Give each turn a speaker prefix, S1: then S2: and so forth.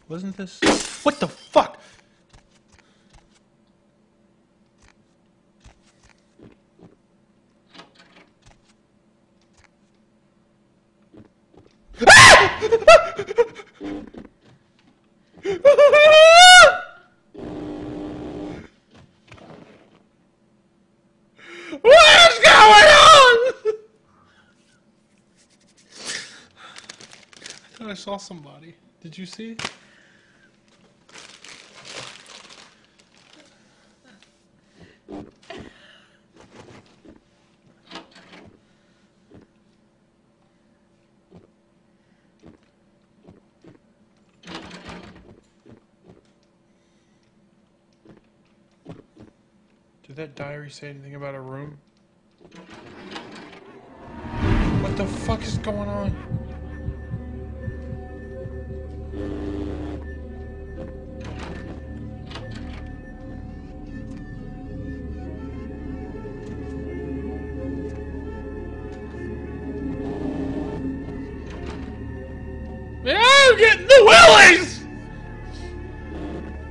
S1: Wasn't this... What the fuck? What is going on? I thought I saw somebody. Did you see? Did that diary say anything about a room? What the fuck is going on? Man, I'm getting the willies!